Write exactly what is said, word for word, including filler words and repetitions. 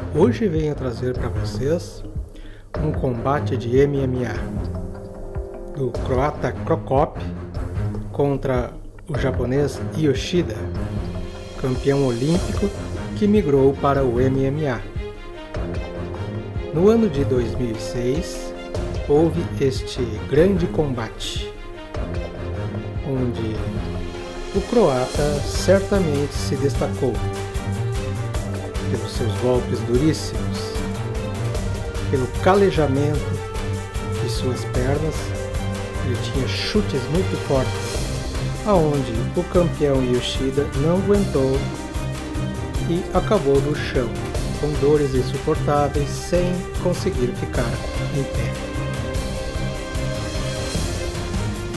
Hoje venho trazer para vocês um combate de M M A do croata Cro Cop contra o japonês Yoshida, campeão olímpico que migrou para o M M A. No ano de dois mil e seis houve este grande combate, onde o croata certamente se destacou pelos seus golpes duríssimos, pelo calejamento de suas pernas. Ele tinha chutes muito fortes, aonde o campeão Yoshida não aguentou e acabou no chão, com dores insuportáveis, sem conseguir ficar em pé.